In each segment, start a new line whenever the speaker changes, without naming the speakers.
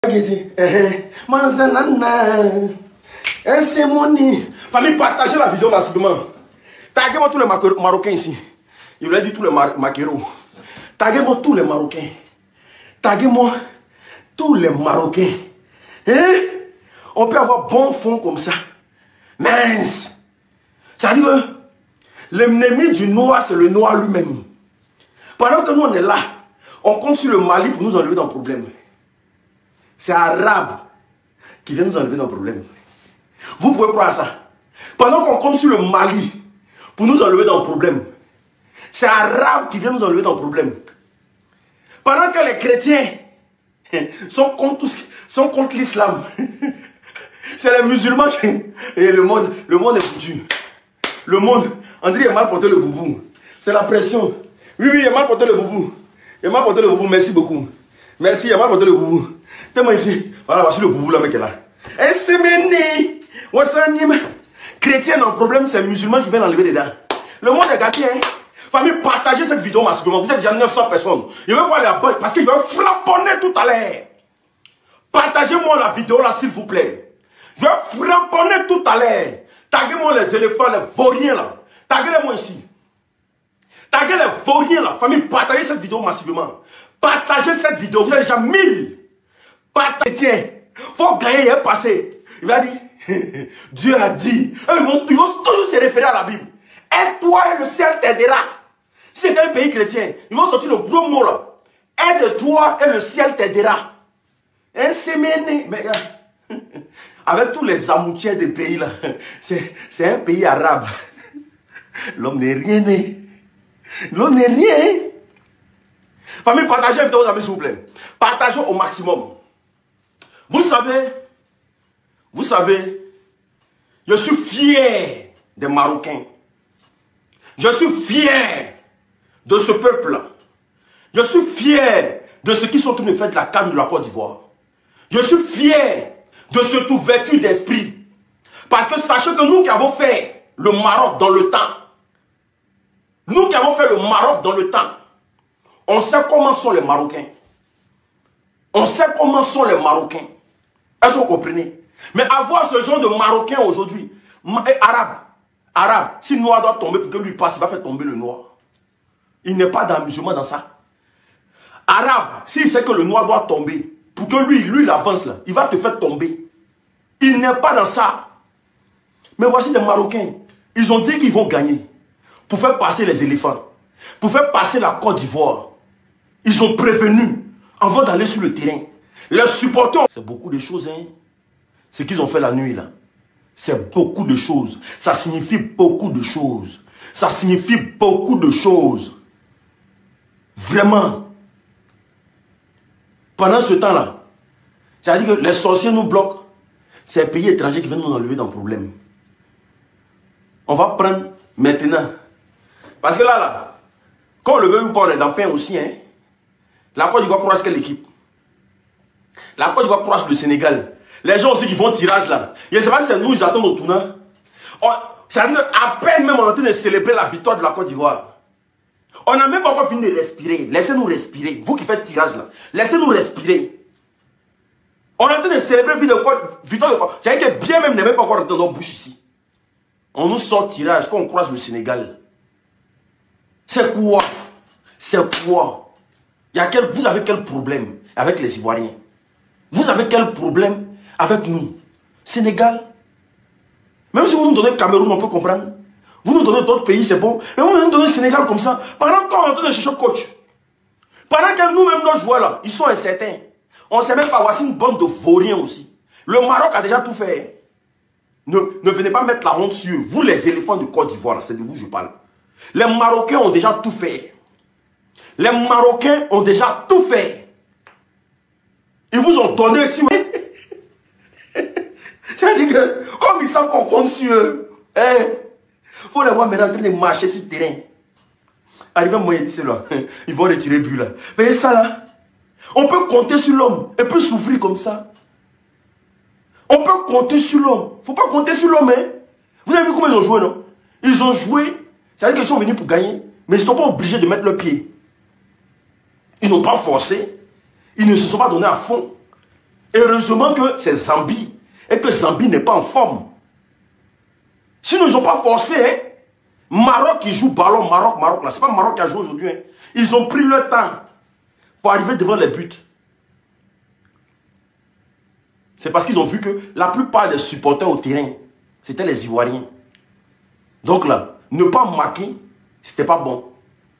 Famille, partagez la vidéo massivement. Taguez-moi tous les Marocains ici. Il vous l'a dit tous les maqueros. Taguez-moi tous les Marocains. Taguez-moi tous les Marocains. Hein? On peut avoir bon fond comme ça. Mince. Ça veut dire que l'ennemi du noir, c'est le noir lui-même. Pendant que nous, on est là, on compte sur le Mali pour nous enlever dans le problème. C'est arabe qui vient nous enlever dans le problème. Vous pouvez croire ça. Pendant qu'on compte sur le Mali pour nous enlever dans le problème, c'est arabe qui vient nous enlever dans le problème. Pendant que les chrétiens sont contre l'islam, c'est les musulmans qui... Et le monde est foutu. Le monde, André a mal porté le boubou. C'est la pression. Oui, il a mal porté le boubou. Il a mal porté le boubou, merci beaucoup. Merci, il a mal porté le boubou. T'es-moi ici. Voilà, voici le boubou là, mec, là. Et c'est mené. Chrétien dans le problème, c'est musulman qui vient l'enlever dedans. Le monde est gâté, hein. Famille, partagez cette vidéo massivement. Vous êtes déjà 900 personnes. Je vais voir la bonne parce qu'il va frapponner tout à l'heure. Partagez-moi la vidéo là, s'il vous plaît. Je vais frapponner tout à l'heure. Taguez-moi les éléphants, les vauriens là. Taguez-les-moi ici. Taguez les vauriens là. Famille, partagez cette vidéo massivement. Partagez cette vidéo. Vous êtes déjà 1000. Partagez. Tiens, faut gagner hier passé. Il va dire, Dieu a dit. Ils vont toujours se référer à la Bible. Aide-toi et le ciel t'aidera. Si c'est un pays chrétien, ils vont sortir le gros mot là. Aide-toi et le ciel t'aidera. Inséminé. Mais avec tous les amoutiers des pays là, c'est un pays arabe. L'homme n'est rien né. L'homme n'est rien. Famille, partagez la vidéo, s'il vous plaît. Partagez au maximum. Vous savez, je suis fier des Marocains. Je suis fier de ce peuple. Je suis fier de ceux qui sont en train de faire de la canne de la Côte d'Ivoire. Je suis fier de cette ouverture d'esprit. Parce que sachez que nous qui avons fait le Maroc dans le temps, nous qui avons fait le Maroc dans le temps, on sait comment sont les Marocains. On sait comment sont les Marocains. Est-ce que vous comprenez? Mais avoir ce genre de Marocains aujourd'hui, arabe, si le noir doit tomber pour que lui passe, il va faire tomber le noir. Il n'est pas musulman dans ça. Arabe, s'il sait que le noir doit tomber, pour que lui il avance là, il va te faire tomber. Il n'est pas dans ça. Mais voici les Marocains. Ils ont dit qu'ils vont gagner. Pour faire passer les éléphants. Pour faire passer la Côte d'Ivoire. Ils ont prévenu avant d'aller sur le terrain. Les supporters. C'est beaucoup de choses, hein. Ce qu'ils ont fait la nuit là. C'est beaucoup de choses. Ça signifie beaucoup de choses. Ça signifie beaucoup de choses. Vraiment. Pendant ce temps-là, c'est-à-dire que les sorciers nous bloquent. C'est les pays étrangers qui viennent nous enlever dans le problème. On va prendre maintenant. Parce que là, quand on le veut ou pas, on est dans le pain aussi. Hein. La Côte d'Ivoire croise quelle équipe? La Côte d'Ivoire croise le Sénégal. Les gens aussi qui font tirage là. Je ne sais pas si c'est nous, ils attendent au tournant. C'est-à-dire qu'à peine même on est en train de célébrer la victoire de la Côte d'Ivoire. On n'a même pas encore fini de respirer. Laissez-nous respirer. Vous qui faites tirage là. Laissez-nous respirer. On est en train de célébrer la victoire de quoi? C'est-à-dire que bien même n'est même pas encore rentré dans notre bouche ici. On nous sort tirage quand on croise le Sénégal. C'est quoi? C'est quoi? Vous avez quel problème avec les Ivoiriens? Vous avez quel problème avec nous? Sénégal? Même si vous nous donnez Cameroun, on peut comprendre. Vous nous donnez d'autres pays, c'est bon. Mais vous nous donnez Sénégal comme ça. Pendant qu'on est en train de chercher coach. Pendant que nous-mêmes, nos joueurs là, ils sont incertains. On ne sait même pas, voici une bande de vauriens aussi. Le Maroc a déjà tout fait. Ne venez pas mettre la honte sur eux. Vous, les éléphants de Côte d'Ivoire, c'est de vous que je parle. Les Marocains ont déjà tout fait. Les Marocains ont déjà tout fait. Ils vous ont donné ici. C'est-à-dire que, comme ils savent qu'on compte sur eux, il faut les voir maintenant en train de marcher sur le terrain. Arrivé à moi, il dit c'est là. Ils vont retirer le but là. Mais ça là, on peut compter sur l'homme et peut souffrir comme ça. On peut compter sur l'homme. Il ne faut pas compter sur l'homme. Hein. Vous avez vu comment ils ont joué, non? Ils ont joué. C'est-à-dire qu'ils sont venus pour gagner. Mais ils ne sont pas obligés de mettre le pied. Ils n'ont pas forcé. Ils ne se sont pas donnés à fond. Heureusement que c'est Zambie et que Zambie n'est pas en forme. Sinon, ils n'ont pas forcé. Hein? Maroc qui joue ballon, Maroc là. C'est pas Maroc qui a joué aujourd'hui. Hein? Ils ont pris leur temps pour arriver devant les buts. C'est parce qu'ils ont vu que la plupart des supporters au terrain, c'était les Ivoiriens. Donc là, ne pas marquer, c'était pas bon.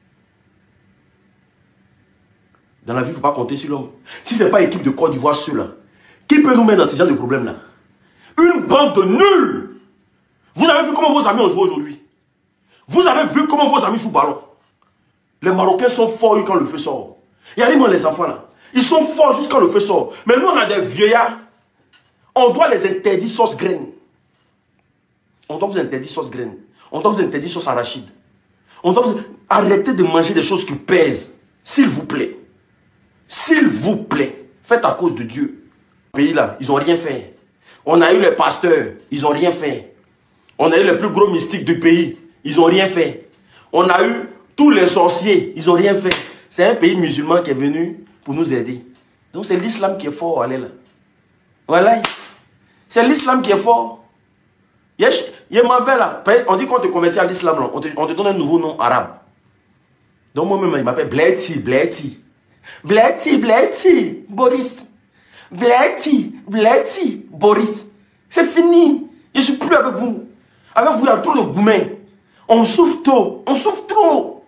Dans la vie, il ne faut pas compter sur l'homme. Si ce n'est pas l'équipe de Côte d'Ivoire ceux-là, qui peut nous mettre dans ce genre de problème-là? Une bande de nuls. Vous avez vu comment vos amis ont joué aujourd'hui? Vous avez vu comment vos amis jouent au ballon? Les Marocains sont forts quand le feu sort. Regardez-moi les enfants là. Ils sont forts jusqu'à le feu sort. Mais nous, on a des vieillards. On doit les interdire sauce graine. On doit vous interdire sauce graine. On doit vous interdire sauce arachide. On doit vous... Arrêtez de manger des choses qui pèsent. S'il vous plaît. S'il vous plaît. Faites à cause de Dieu. Le pays là, ils n'ont rien fait. On a eu les pasteurs. Ils n'ont rien fait. On a eu les plus gros mystiques du pays. Ils n'ont rien fait. On a eu tous les sorciers. Ils n'ont rien fait. C'est un pays musulman qui est venu pour nous aider. Donc c'est l'islam qui est fort. Allez là. Voilà. C'est l'islam qui est fort. Il y a mauvais là. On dit qu'on te convertit à l'islam là. On te donne un nouveau nom arabe. Donc moi-même, il m'appelle Bleti, Bleti. Bleti, Bleti, Boris. Bleti, Bleti, Boris. C'est fini. Je ne suis plus avec vous. Avec vous, il y a trop de gourmets. On souffre trop. On souffre trop.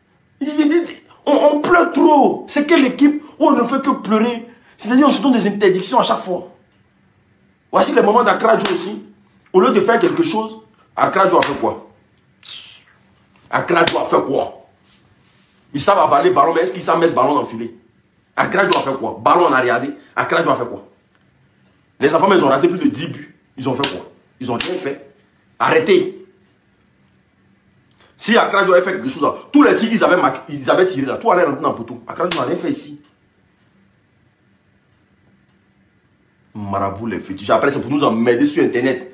On pleure trop. C'est quelle équipe où on ne fait que pleurer? C'est-à-dire on se donne des interdictions à chaque fois. Voici les moments d'Akrajo aussi. Au lieu de faire quelque chose, Akrajo a fait quoi? Akrajo a fait quoi? Ils savent avaler le ballon, mais est-ce qu'ils savent mettre le ballon dans le filet? Akrajo a fait quoi? Ballon en arrière. Akrajo a fait quoi? Les enfants, ils ont raté plus de 10 buts. Ils ont fait quoi? Ils ont rien fait. Arrêtez. Si Akrajo avait fait quelque chose, là, tous les tigres, ils avaient tiré là. Tout allait rentrer dans le poteau. Akrajo n'a rien fait ici. Marabout les fétiches. Après, c'est pour nous emmerder sur Internet.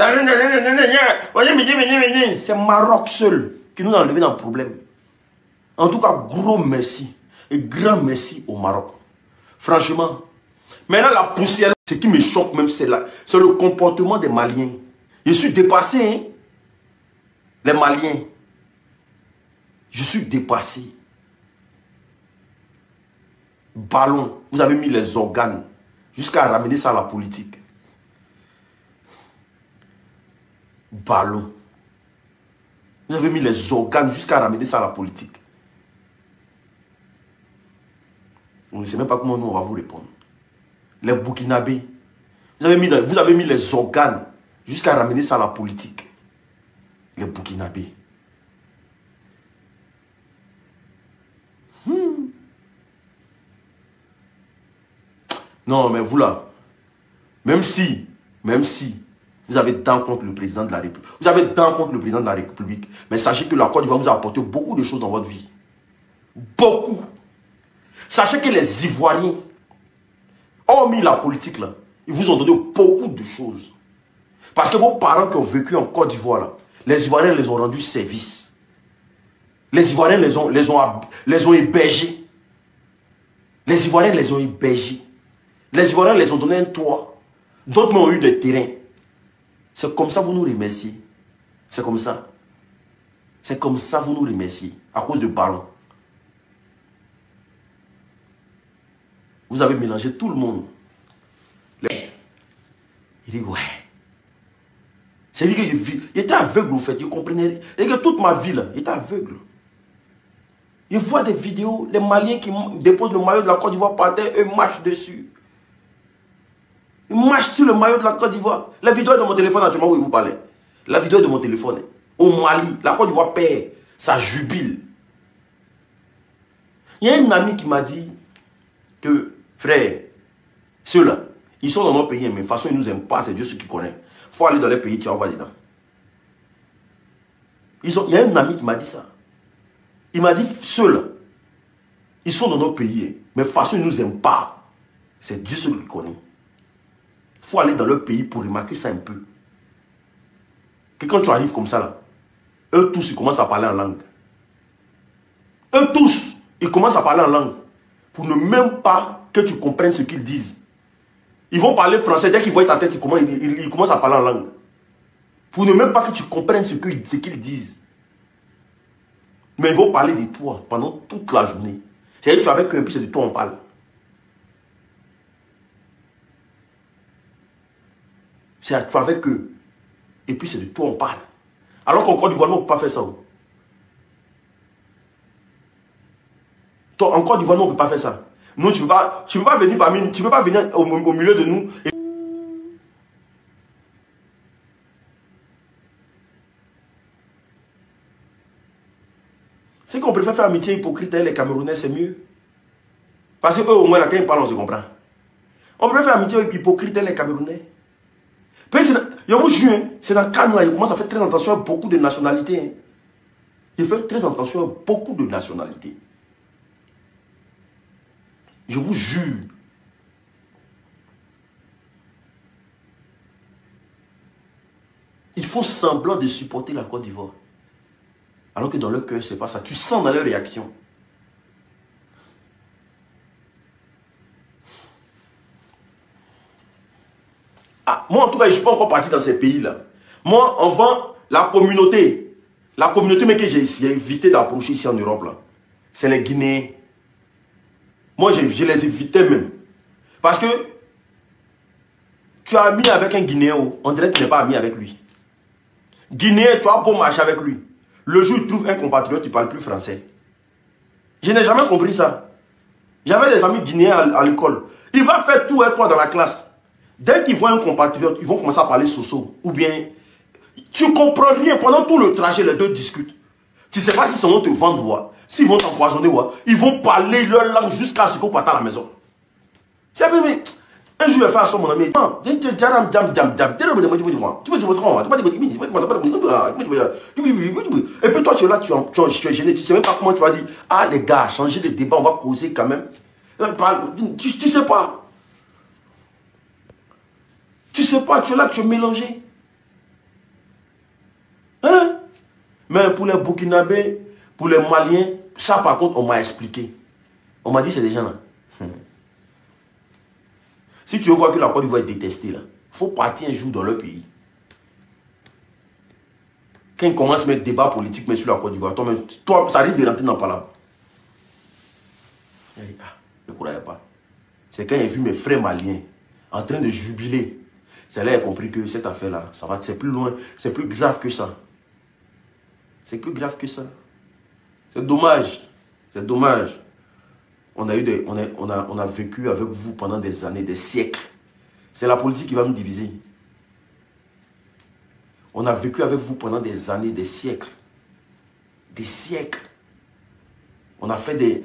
C'est Maroc seul qui nous a enlevé dans le problème. En tout cas, gros merci. Et grand merci au Maroc. Franchement. Maintenant, la poussière, ce qui me choque même, c'est le comportement des Maliens. Je suis dépassé, hein? Les Maliens. Je suis dépassé. Ballon. Vous avez mis les organes. Jusqu'à ramener ça à la politique. Ballon. Vous avez mis les organes jusqu'à ramener ça à la politique. On ne sait même pas comment nous on va vous répondre. Les Burkinabés. Vous avez mis les organes jusqu'à ramener ça à la politique. Les Burkinabés. Non, mais vous là, même si vous avez dents contre le président de la République, vous avez dents contre le président de la République, mais sachez que la Côte d'Ivoire vous a apporté beaucoup de choses dans votre vie. Beaucoup. Sachez que les Ivoiriens, hormis la politique là, ils vous ont donné beaucoup de choses. Parce que vos parents qui ont vécu en Côte d'Ivoire là, les Ivoiriens les ont rendus service. Les Ivoiriens les ont hébergés. Les Ivoiriens les ont hébergés. Les Ivoiriens les ont donné un toit. D'autres ont eu des terrains. C'est comme ça que vous nous remerciez. C'est comme ça. C'est comme ça que vous nous remerciez. À cause de ballon. Vous avez mélangé tout le monde. Il dit ouais. C'est-à-dire qu'il était aveugle au fait. Il comprenait. Et que toute ma vie là, il était aveugle. Il voit des vidéos. Les Maliens qui déposent le maillot de la Côte d'Ivoire par terre, eux marchent dessus. Ils marchent sur le maillot de la Côte d'Ivoire. La vidéo est dans mon téléphone actuellement où il vous parlait. La vidéo est de mon téléphone. Au Mali, la Côte d'Ivoire perd. Ça jubile. Il y a un ami qui m'a dit que, frère, ceux-là, ils sont dans notre pays, mais de toute façon, ils ne nous aiment pas. C'est Dieu ceux qui connaît. Il faut aller dans les pays, tu vas voir dedans. Il y a un ami qui m'a dit ça. Il m'a dit, ceux-là, ils sont dans notre pays, mais de toute façon, ils ne nous aiment pas. C'est Dieu ceux qui connaît. Il faut aller dans leur pays pour remarquer ça un peu. Que quand tu arrives comme ça, là, eux tous, ils commencent à parler en langue. Eux tous, ils commencent à parler en langue. Pour ne même pas que tu comprennes ce qu'ils disent. Ils vont parler français. Dès qu'ils voient ta tête, ils commencent à parler en langue. Pour ne même pas que tu comprennes ce qu'ils disent. Mais ils vont parler de toi pendant toute la journée. C'est-à-dire que tu es avec eux et puis c'est de toi on parle. Tu es avec eux et puis c'est de toi on parle. Alors qu'en Côte d'Ivoire, on ne peut pas faire ça. En Côte d'Ivoire, on ne peut pas faire ça. Non, tu ne peux pas venir au milieu de nous. C'est qu'on préfère faire amitié hypocrite avec les Camerounais, c'est mieux. Parce qu'eux, au moins, là, quand ils parlent, on se comprend. On préfère faire amitié hypocrite avec les Camerounais. Je vous jure, c'est dans le calme là, il commence à faire très attention à beaucoup de nationalités. Il fait très attention à beaucoup de nationalités. Je vous jure. Ils font semblant de supporter la Côte d'Ivoire. Alors que dans leur cœur, ce n'est pas ça. Tu sens dans leur réaction. Ah, moi, en tout cas, je ne suis pas encore parti dans ces pays-là. Moi, avant, la communauté mais que j'ai évité d'approcher ici en Europe, c'est les Guinéens. Moi, je les évitais même. Parce que tu as ami avec un Guinéen, on dirait que tu n'es pas ami avec lui. Guinéen, tu as beau marcher avec lui. Le jour où tu trouves un compatriote, tu ne parles plus français. Je n'ai jamais compris ça. J'avais des amis guinéens à l'école. Il va faire tout avec toi dans la classe. Dès qu'ils voient un compatriote, ils vont commencer à parler soso. Ou bien, tu ne comprends rien. Pendant tout le trajet, les deux discutent. Tu ne sais pas si c'est vont te vendre, s'ils vont t'empoisonner, ils vont parler leur langue jusqu'à ce qu'on parte à la maison. Un jour, je vais faire ça, mon ami. Et puis toi, tu es là, tu es gêné. Tu ne sais même pas comment tu vas dire. Ah, les gars, changer de débat, on va causer quand même. Tu ne sais pas. Tu ne sais pas, tu es là, tu es mélangé. Hein? Mais pour les Burkinabés, pour les Maliens, ça par contre, on m'a expliqué. On m'a dit, c'est des gens là. Si tu veux voir que la Côte d'Ivoire est détestée, il faut partir un jour dans leur pays. Quand ils commencent à mettre débat politique mais sur la Côte d'Ivoire, toi, ça risque de rentrer dans le palabre. Je ne croyais pas. C'est quand j'ai vu mes frères maliens en train de jubiler. C'est là que j'ai compris que cette affaire-là, c'est plus loin, c'est plus grave que ça. C'est plus grave que ça. C'est dommage. C'est dommage. On a vécu avec vous pendant des années, des siècles. C'est la politique qui va nous diviser. On a vécu avec vous pendant des années, des siècles. Des siècles. On a fait des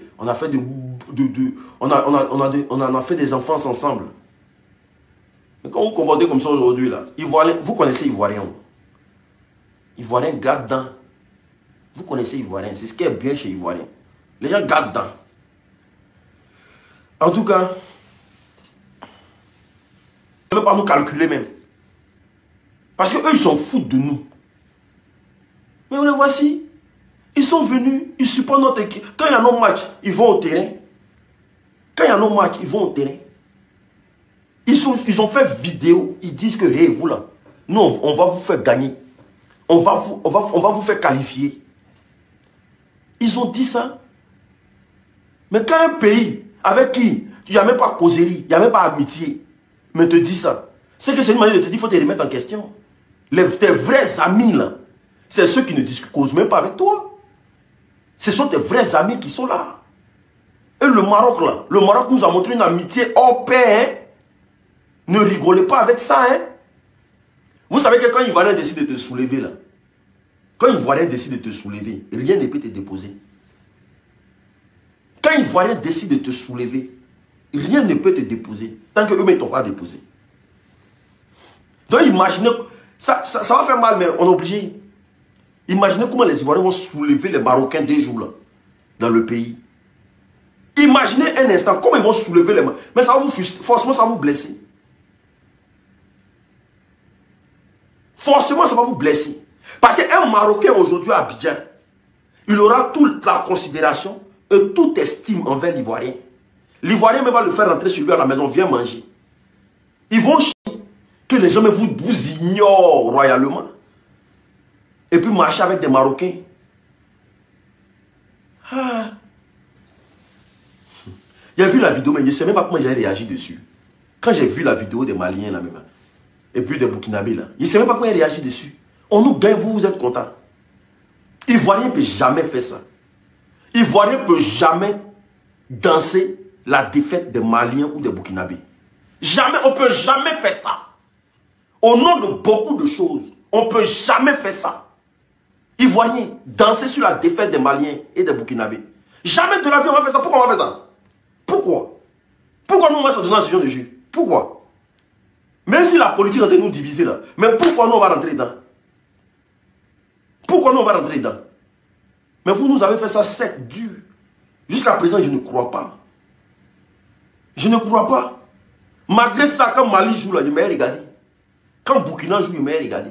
enfants ensemble. Mais quand vous comportez comme ça aujourd'hui, là, vous connaissez Ivoirien. Ivoirien garde dedans. Vous connaissez Ivoirien. C'est ce qui est bien chez Ivoirien. Les gens gardent dedans. En tout cas, on ne peut pas nous calculer même. Parce qu'eux, ils s'en foutent de nous. Mais on les voici. Ils sont venus, ils supportent notre équipe. Quand il y a nos matchs, ils vont au terrain. Quand il y a nos matchs, ils vont au terrain. Ils ont fait vidéo. Ils disent que, hey, vous là, nous, on va vous faire gagner. On va vous faire qualifier. Ils ont dit ça. Mais quand un pays avec qui il n'y a même pas causerie, il n'y a même pas amitié, mais te dit ça, c'est que c'est une manière de te dire qu'il faut te remettre en question. Tes vrais amis, là, c'est ceux qui ne causent même pas avec toi. Ce sont tes vrais amis qui sont là. Et le Maroc, là, le Maroc nous a montré une amitié hors pair. Hein? Ne rigolez pas avec ça. Hein? Vous savez que quand Ivoirien décide de te soulever, là, quand Ivoirien décide de te soulever, rien ne peut te déposer. Quand Ivoirien décide de te soulever, rien ne peut te déposer. Tant qu'eux-mêmes ne t'ont pas déposé. Donc imaginez, ça va faire mal, mais on est obligé. Imaginez comment les Ivoiriens vont soulever les Marocains des jours là, dans le pays. Imaginez un instant comment ils vont soulever les Marocains. Mais ça va vous frustrer, forcément ça va vous blesser. Forcément ça va vous blesser. Parce qu'un Marocain aujourd'hui à Abidjan, il aura toute la considération et toute estime envers l'Ivoirien. L'Ivoirien même va le faire rentrer chez lui à la maison, viens manger. Ils vont chier que les gens vous ignorent royalement. Et puis marcher avec des Marocains. Ah. J'ai vu la vidéo, mais je ne sais même pas comment j'ai réagi dessus. Quand j'ai vu la vidéo des Maliens là même, et puis des Burkinabés là, je ne sais même pas comment j'ai réagi dessus. On nous gagne, vous êtes contents. Ivoirien ne peut jamais faire ça. Ivoirien ne peut jamais danser la défaite des Maliens ou des Burkinabés. Jamais, on ne peut jamais faire ça. Au nom de beaucoup de choses, on ne peut jamais faire ça. Ivoirien, danser sur la défaite des Maliens et des Burkinabés. Jamais de la vie on va faire ça. Pourquoi on va faire ça? Pourquoi? Pourquoi nous on va se donner un séjour de jus? Pourquoi? Même si la politique est en train de nous diviser là, mais pourquoi nous on va rentrer dedans? Pourquoi nous on va rentrer dedans? Mais vous nous avez fait ça sec, dur. Jusqu'à présent, je ne crois pas. Je ne crois pas. Malgré ça, quand Mali joue là, je m'ai regardé. Quand Burkina joue, je m'ai regardé.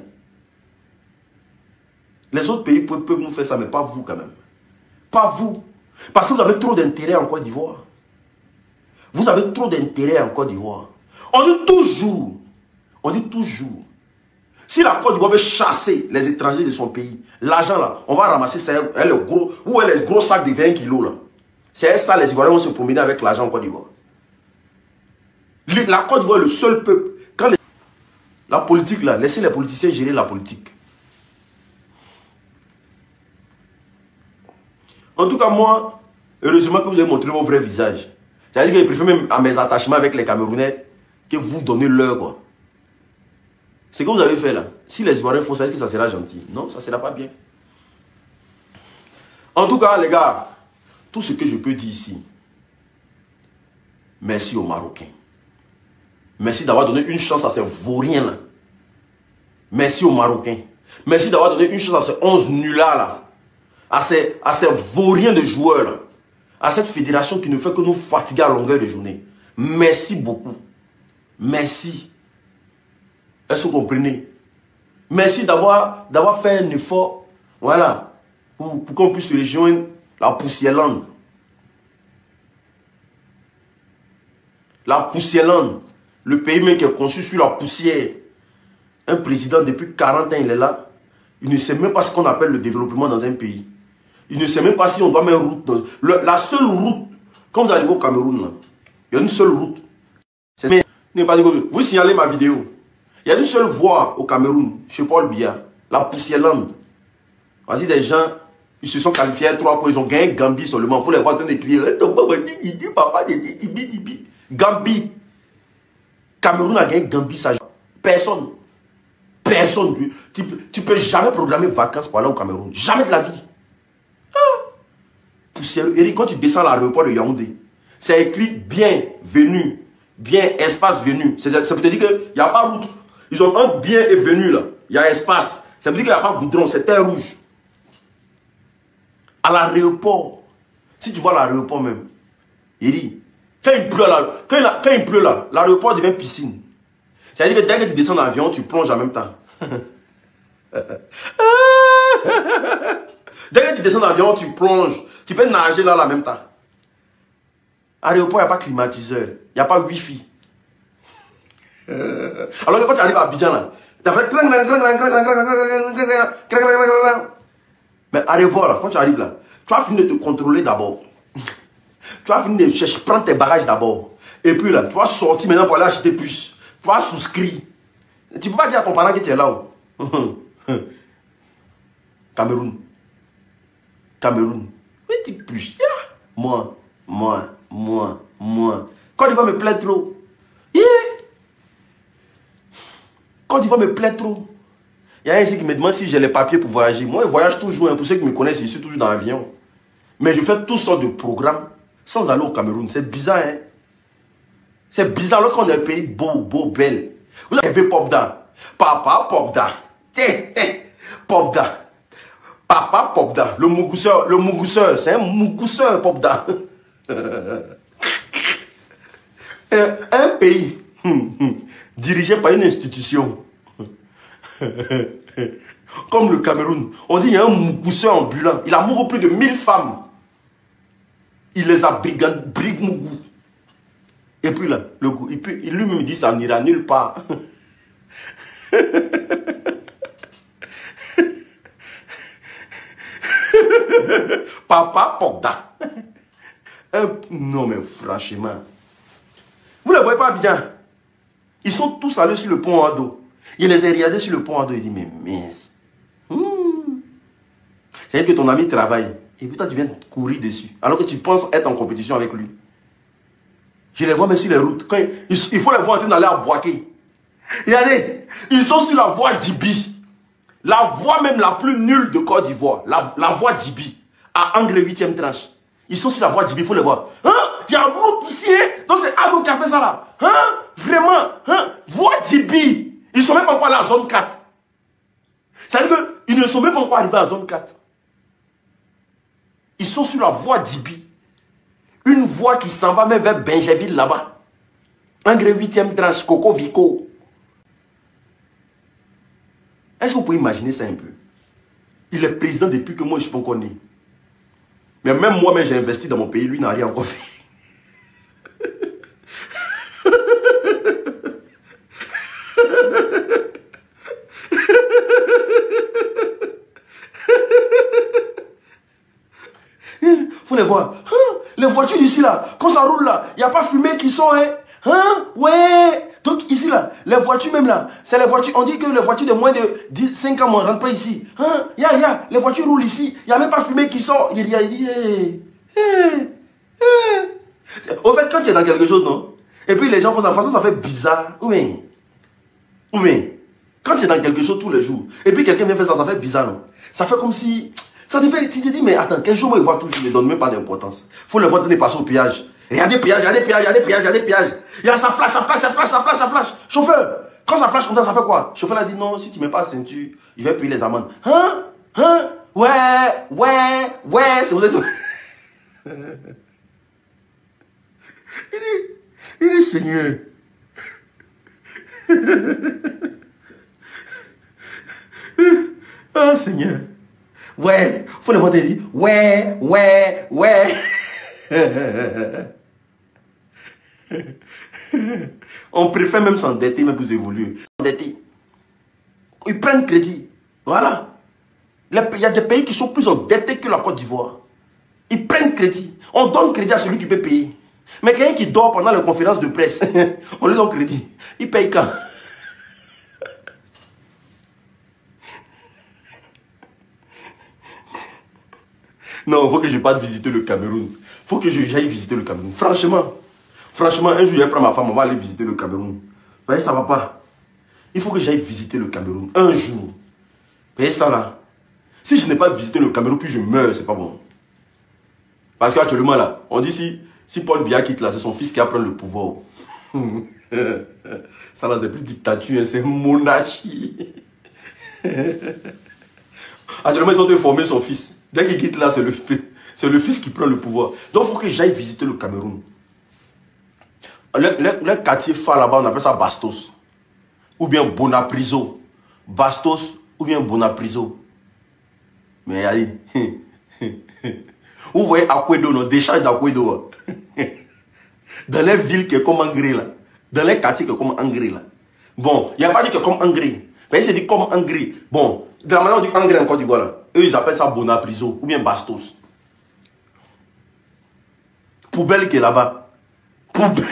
Les autres pays peuvent nous faire ça, mais pas vous quand même. Pas vous. Parce que vous avez trop d'intérêt en Côte d'Ivoire. Vous avez trop d'intérêt en Côte d'Ivoire. On dit toujours, si la Côte d'Ivoire veut chasser les étrangers de son pays, l'argent là, on va ramasser ça, les gros sacs de 20 kilos là. C'est ça, les Ivoiriens vont se promener avec l'argent en Côte d'Ivoire. La Côte d'Ivoire est le seul peuple. Quand la politique là, laissez les politiciens gérer la politique. En tout cas, moi, heureusement que vous avez montré mon vrai visage. C'est-à-dire que je préfère même à mes attachements avec les Camerounais que vous donnez l'heure, quoi. Ce que vous avez fait là, si les Ivoiriens font ça, est-ce que ça sera gentil? Non, ça ne sera pas bien. En tout cas, les gars, tout ce que je peux dire ici, merci aux Marocains. Merci d'avoir donné une chance à ces vauriens là. Merci aux Marocains. Merci d'avoir donné une chance à ces 11 nuls-là là. À ces vauriens de joueurs là. À cette fédération qui ne fait que nous fatiguer à longueur de journée. Merci beaucoup. Merci. Est-ce que vous comprenez? Merci d'avoir fait un effort. Voilà. Pour qu'on puisse rejoindre la Poussière-Lande. La Poussière-Lande. Le pays même qui est conçu sur la poussière. Un président depuis 40 ans, il est là. Il ne sait même pas ce qu'on appelle le développement dans un pays. Il ne sait même pas si on doit mettre une route. La seule route, quand vous arrivez au Cameroun, là, il y a une seule route. Vous signalez ma vidéo. Il y a une seule voie au Cameroun, chez Paul Biya, la Poussière-Lande. Voici des gens, ils se sont qualifiés à 3 points, ils ont gagné Gambie seulement. Il faut les voir en train de crier. Gambie. Cameroun a gagné Gambie, ça. Personne. Personne. Tu ne peux jamais programmer vacances pour aller au Cameroun. Jamais de la vie. Poussière. Eric, quand tu descends à l'aéroport de Yaoundé, c'est écrit bienvenue. Bien, espace venu. Ça veut dire qu'il n'y a pas route. Ils ont un bien et venu là. Il y a espace. Ça veut dire qu'il n'y a pas goudron, c'est terre rouge. À l'aéroport, si tu vois l'aéroport même, Eric, quand il pleut là, l'aéroport devient piscine. C'est-à-dire que dès que tu descends dans l'avion, tu plonges en même temps. Dès que tu descends dans l'avion, tu plonges. Tu peux nager là en même temps. À l'aéroport, il n'y a pas climatiseur. Il n'y a pas wifi. Alors que quand tu arrives à Abidjan là, tu as fait... Mais à l'aéroport là, quand tu arrives là, tu vas finir de te contrôler d'abord. Tu vas finir de chercher, prendre tes bagages d'abord. Et puis là, tu vas sortir maintenant pour aller acheter plus. Tu vas souscrire. Tu ne peux pas dire à ton parent que tu es là. Cameroun. Mais tu puces. Moi. Quand il va me plaire trop. Quand il va me plaire trop. Il y a un ici qui me demande si j'ai les papiers pour voyager. Moi, je voyage toujours. Pour ceux qui me connaissent, je suis toujours dans l'avion. Mais je fais toutes sortes de programmes sans aller au Cameroun. C'est bizarre, hein? C'est bizarre alors qu'on est un pays beau, belle. Vous avez Popda. Papa Popda. Popda. Papa Popda. Le mougousseur. C'est un mougousseur Popda. Un pays dirigé par une institution comme le Cameroun. On dit qu'il y a un mougousseur ambulant. Il a mouru plus de 1000 femmes. Il les a brigmougou. Et puis là, il lui-même dit ça n'ira nulle part. Papa Pogda. Non mais franchement. Vous ne les voyez pas bien. Ils sont tous allés sur le pont Ado. Il les a regardés sur le pont Ado. Il dit mais mince. C'est-à-dire que ton ami travaille. Et puis toi tu viens courir dessus. Alors que tu penses être en compétition avec lui. Je les vois même sur les routes. Quand il faut les voir en train d'aller à Boaké. Regardez. Ils sont sur la voie Djibi. La voie même la plus nulle de Côte d'Ivoire. La voie Djibi. À Angle 8e tranche. Ils sont sur la voie Djibi. Il faut les voir. Hein? Il y a un gros poussier. Donc c'est Ado qui a fait ça là. Hein? Vraiment. Hein? Voie Djibi. Ils sont même pas encore à la zone 4. C'est-à-dire qu'ils ne sont même pas encore arrivés à la zone 4. Ils sont sur la voie Djibi. Une voie qui s'en va même vers Benjaville là-bas. Angle 8e tranche. Coco Vico. Est-ce que vous pouvez imaginer ça un peu? Il est président depuis que moi je suis pas encore né. Mais même moi-même j'ai investi dans mon pays. Lui n'a rien encore fait. Faut les voir. Hein? Les voitures ici là, quand ça roule là, il n'y a pas fumée qui sort. Hein? Ouais. Donc ici là, les voitures même là, c'est les voitures, on dit que les voitures de moins de 5 ans ne rentrent pas ici. Hein? Les voitures roulent ici, il n'y a même pas fumée qui sort. Au fait, quand tu es dans quelque chose, non? Et puis les gens font ça, de toute façon ça fait bizarre. Oui. Quand tu es dans quelque chose tous les jours, et puis quelqu'un vient faire ça, ça fait bizarre, non? Ça fait comme si... Ça te fait, tu te dis, mais attends, quel jour moi, ils voient toujours, ils ne donnent même pas d'importance. Il faut les voir donner passer au péage. Regardez péage, regardez péage, regardez péage, regardez péage. Il y a ça flash, ça flash, ça flash, ça flash, ça flash. Chauffeur, quand ça flash comme ça fait quoi? Le chauffeur a dit non, si tu ne mets pas la ceinture, il va payer les amendes. Hein? Ouais, c'est vous êtes... Il dit, Seigneur. Ah, Seigneur. Ouais, faut le voir te dire, ouais. On préfère même s'endetter, même pour évoluer. S'endetter. Ils prennent crédit. Voilà. Il y a des pays qui sont plus endettés que la Côte d'Ivoire. Ils prennent crédit. On donne crédit à celui qui peut payer. Mais quelqu'un qui dort pendant les conférences de presse, on lui donne crédit. Il paye quand? Non, il faut que je parte visiter le Cameroun. Il faut que j'aille visiter le Cameroun. Franchement, un jour, je vais prendre ma femme, on va aller visiter le Cameroun. Vous voyez, ça ne va pas. Il faut que j'aille visiter le Cameroun. Un jour. Vous voyez ça là? Si je n'ai pas visité le Cameroun, puis je meurs, c'est pas bon. Parce qu'actuellement là, on dit si Paul Biya quitte là, c'est son fils qui va prendre le pouvoir. Ça là, c'est plus dictature, hein, c'est monarchie. Actuellement, ils ont informé son fils. Dès qu'il quitte là, c'est le fils qui prend le pouvoir. Donc, il faut que j'aille visiter le Cameroun. Le quartier phare là-bas, on appelle ça Bastos. Ou bien Bonapriso. Bastos ou bien Bonapriso. Mais allez. Vous voyez Akwedo, non? Décharge d'Akwedo. Dans les villes qui sont comme Angré là. Dans les quartiers qui sont comme Angré là. Bon, il n'y a pas dit que comme Angré. Mais c'est dit comme Angré. Bon, de la manière on dit Angré en Côte d'Ivoire là. Eux, ils appellent ça Bonapriso ou bien Bastos. Poubelle qui est là-bas. Poubelle.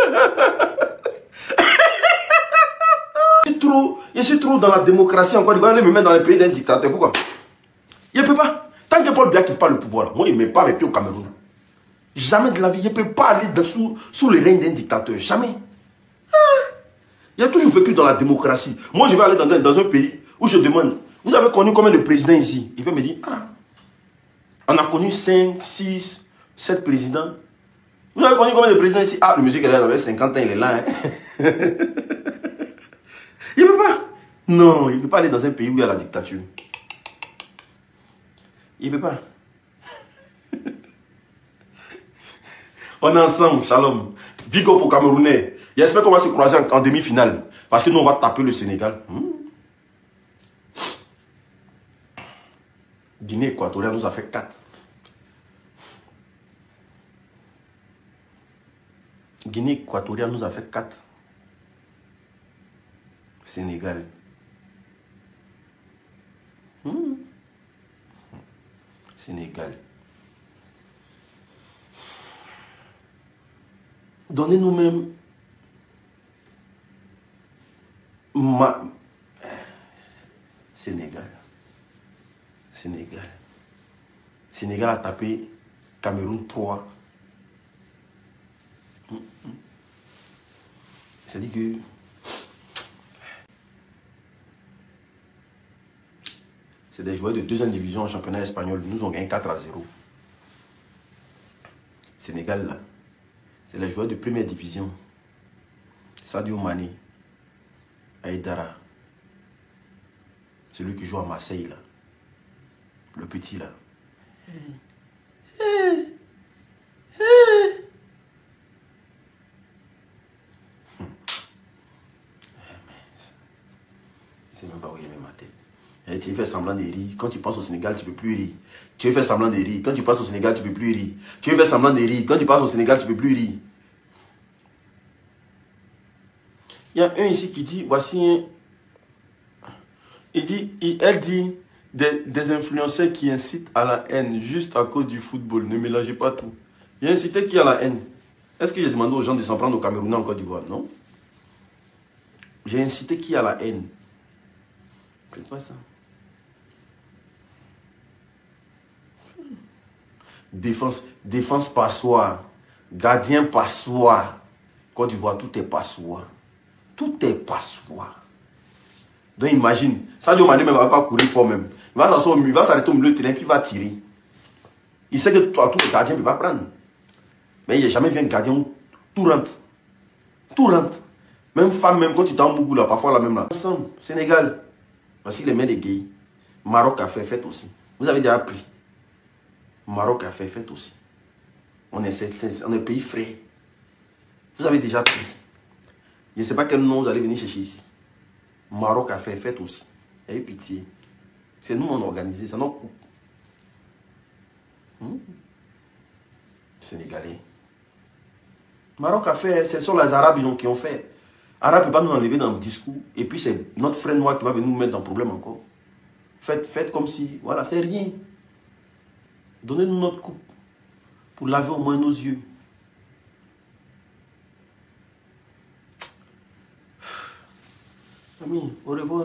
Je suis trop dans la démocratie en Côte d'Ivoire. Aller me mettre dans les pays d'un dictateur. Pourquoi? Il ne peut pas. Tant que Paul Biya quitte pas le pouvoir là, moi, il ne met pas mes pieds au Cameroun. Jamais de la vie. Il ne peut pas aller sous le règne d'un dictateur. Jamais. Il a toujours vécu dans la démocratie. Moi, je vais aller dans un pays où je demande, vous avez connu combien de présidents ici? Il peut me dire, on a connu 5, 6, 7 présidents. Vous avez connu combien de présidents ici? Le monsieur qui avait 50 ans, il est là. Il ne peut pas. Non, il ne peut pas aller dans un pays où il y a la dictature. Il ne peut pas. On est ensemble, shalom. Big up au Camerounais. J'espère qu'on va se croiser en demi-finale. Parce que nous, on va taper le Sénégal. Guinée équatoriale nous a fait 4. Guinée équatoriale nous a fait 4. Sénégal. Sénégal. Donnez-nous même Sénégal. Sénégal. Sénégal a tapé Cameroun 3. C'est-à-dire que c'est des joueurs de deuxième division en championnat espagnol. Nous ont gagné 4-0. Sénégal, là, c'est les joueurs de première division. Sadio Mané, Aïdara, celui qui joue à Marseille, là. Le petit, là. C'est même pas où il met ma tête. Et tu fais semblant de rire. Quand tu penses au Sénégal, tu ne peux plus rire. Tu fais semblant de rire. Quand tu passes au Sénégal, tu ne peux plus rire. Tu fais semblant de rire. Quand tu passes au Sénégal, tu ne peux plus rire. Il y a un ici qui dit, voici un... Elle dit, des influenceurs qui incitent à la haine juste à cause du football. Ne mélangez pas tout. Il y a incité qui a la haine. Est-ce que j'ai demandé aux gens de s'en prendre au Cameroun en Côte d'Ivoire? Non. J'ai incité qui a la haine. Faites pas ça. Défense passoire. Gardien passoire. Côte d'Ivoire, tout est passoire. Tout est passoire. Donc imagine, Sadio Mané ne va pas courir fort même. Il va s'arrêter au milieu du terrain puis il va tirer. Il sait que toi, tout le gardien ne peut pas prendre. Mais il n'y a jamais vu un gardien où tout rentre. Tout rentre. Même femme, même quand tu t'en beaucoup là, parfois la même là. Ensemble, Sénégal. Voici les mains des gays. Maroc a fait fête aussi. Vous avez déjà appris. Maroc a fait fête aussi. On est pays frais. Vous avez déjà pris. Je ne sais pas quel nom vous allez venir chercher ici. Maroc a fait fête aussi. Ayez pitié. C'est nous on a organisé. Ça nous coupe. Sénégalais. Maroc a fait. Ce sont les Arabes qui ont fait. Arabes ne peuvent pas nous enlever dans le discours. Et puis c'est notre frère noir qui va venir nous mettre dans le problème encore. Faites comme si. Voilà, c'est rien. Donnez-nous notre coupe. Pour laver au moins nos yeux. Ami, au revoir.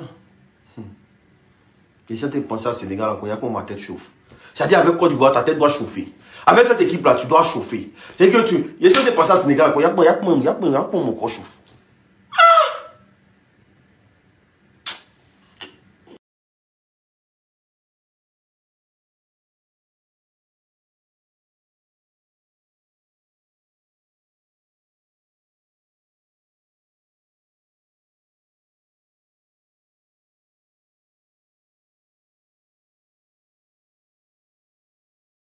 Et si tu penses à Sénégal, il y a comme ma tête chauffe. C'est-à-dire avec Côte d'Ivoire, ta tête doit chauffer. Avec cette équipe-là, tu dois chauffer. C'est que tu. Et si tu penses à Sénégal, il y a comme mon corps chauffe.